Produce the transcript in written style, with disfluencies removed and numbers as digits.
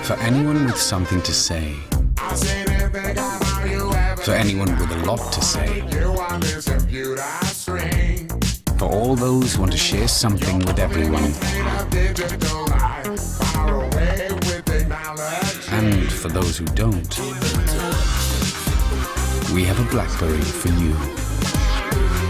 For anyone with something to say. For anyone with a lot to say. For all those who want to share something with everyone. And for those who don't, we have a BlackBerry for you.